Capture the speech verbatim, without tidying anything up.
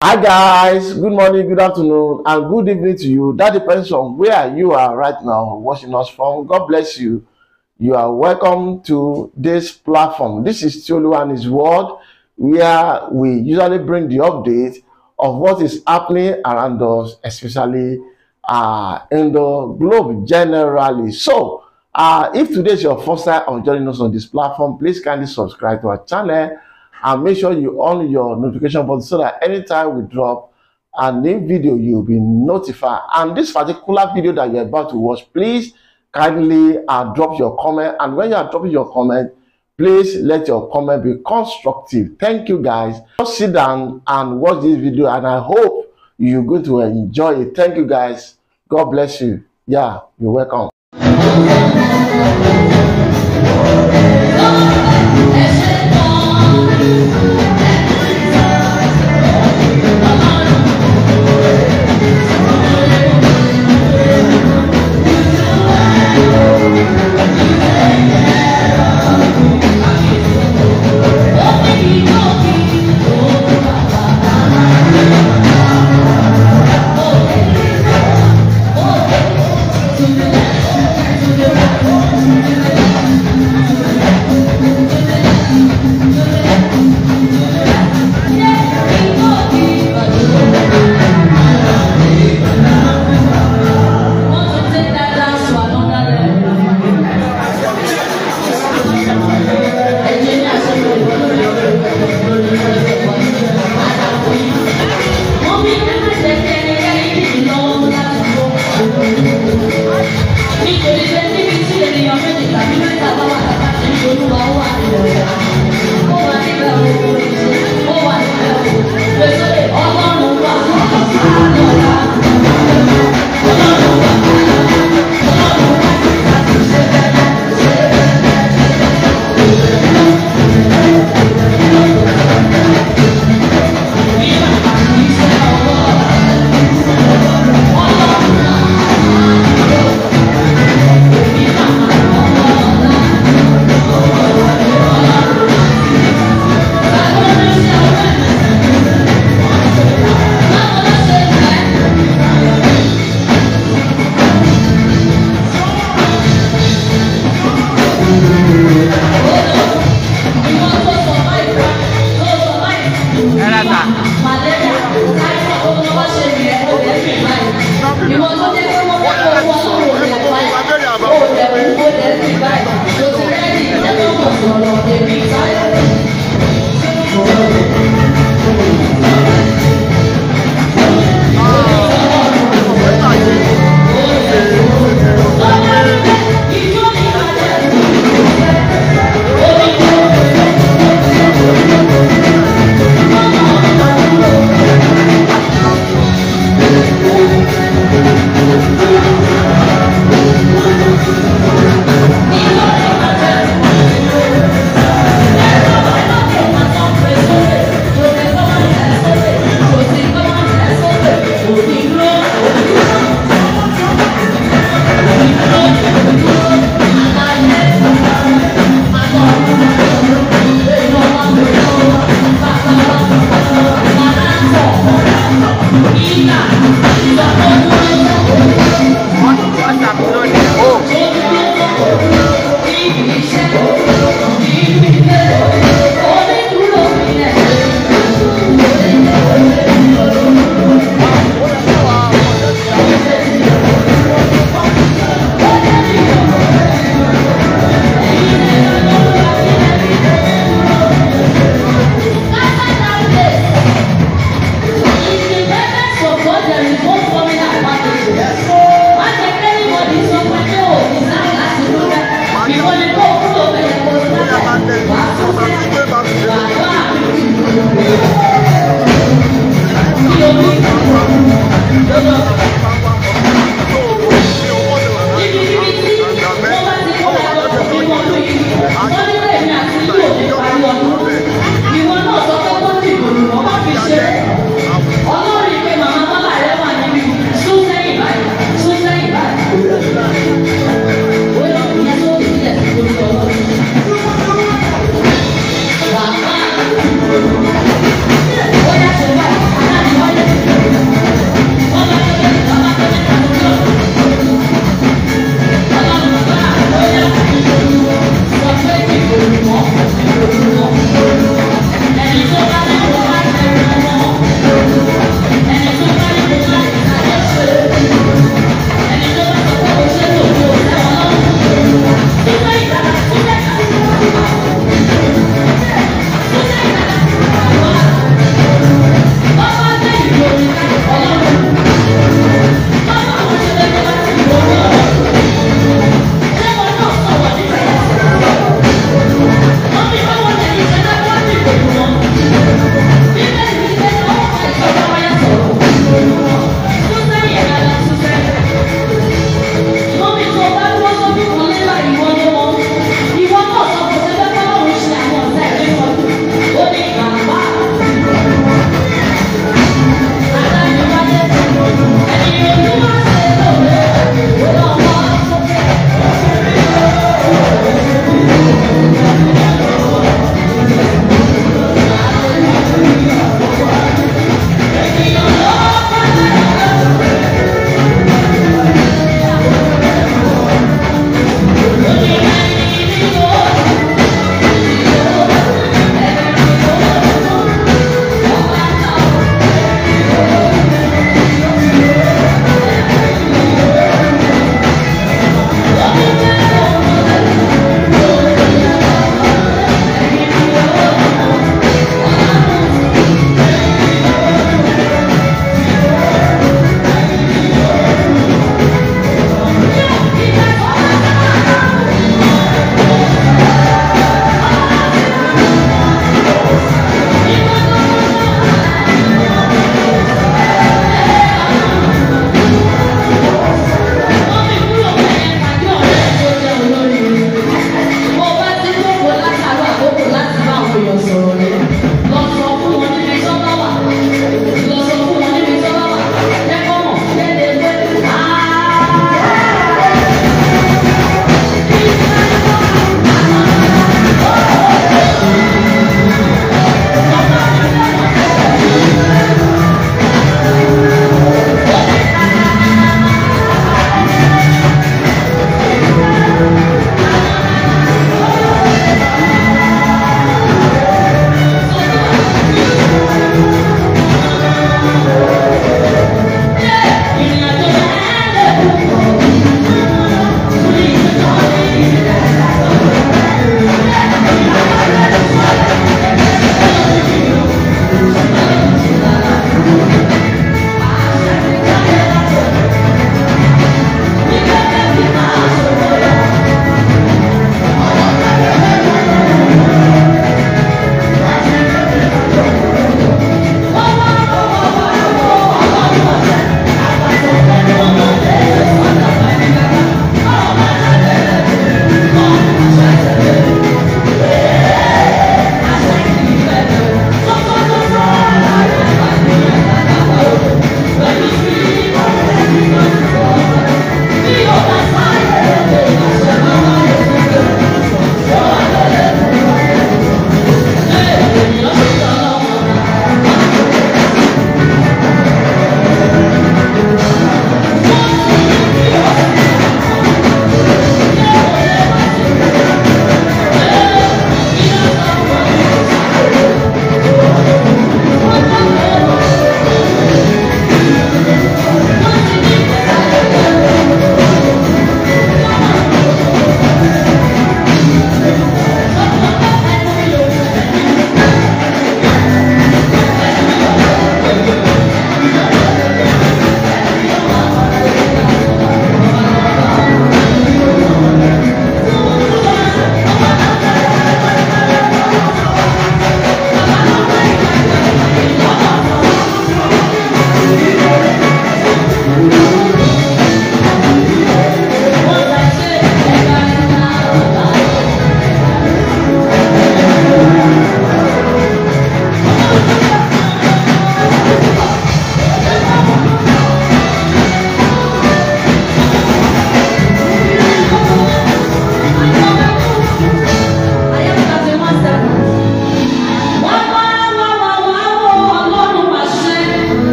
Hi guys, good morning, good afternoon, and good evening to you. That depends on where you are right now watching us from. God bless you. You are welcome to this platform. This is Tiolu and his word, where we usually bring the update of what is happening around us, especially uh, in the globe generally. So, uh, if today is your first time of joining us on this platform, please kindly subscribe to our channel and make sure you on your notification button so that anytime we drop a new video, you'll be notified. And this particular video that you're about to watch, please kindly uh, drop your comment. And when you are dropping your comment, please let your comment be constructive. Thank you guys. Just sit down and watch this video, and I hope you're going to enjoy it. Thank you guys. God bless you. Yeah, you're welcome. Thank you.